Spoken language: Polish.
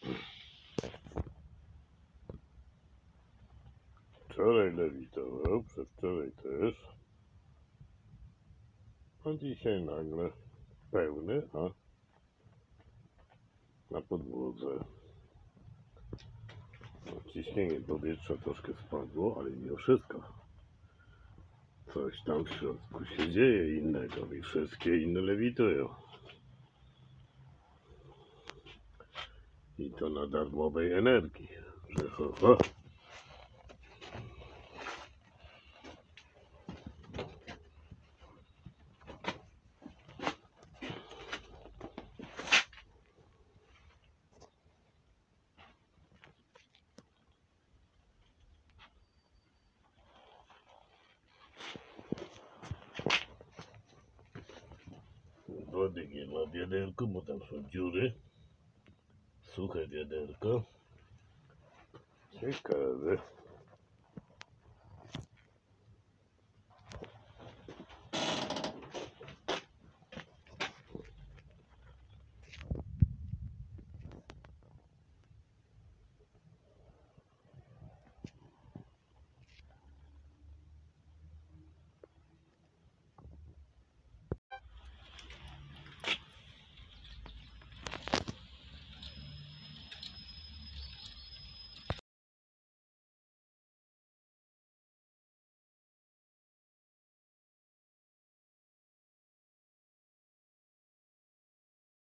Wczoraj lewitował, przedwczoraj też. A dzisiaj nagle pełny, a na podłodze. Ciśnienie powietrza troszkę spadło, ale mimo wszystko coś tam w środku się dzieje innego i wszystkie inne lewitują. I to na darmowej energii, że ho, ho. Wody nie ma w wiaderku, bo tam są dziury. Suche wiaderko. Ciekawe.